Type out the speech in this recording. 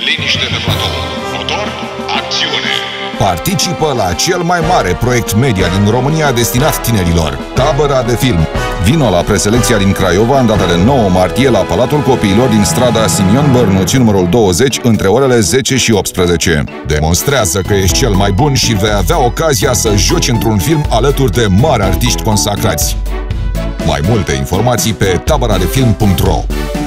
liniște de platou, motor, acțiune. Participă la cel mai mare proiect media din România destinat tinerilor, Tabăra de Film. Vino la preselecția din Craiova în data de 9 martie la Palatul Copiilor din strada Simion Bărnuți, numărul 20, între orele 10 și 18. Demonstrează că ești cel mai bun și vei avea ocazia să joci într-un film alături de mari artiști consacrați. Mai multe informații pe tabaradefilm.ro.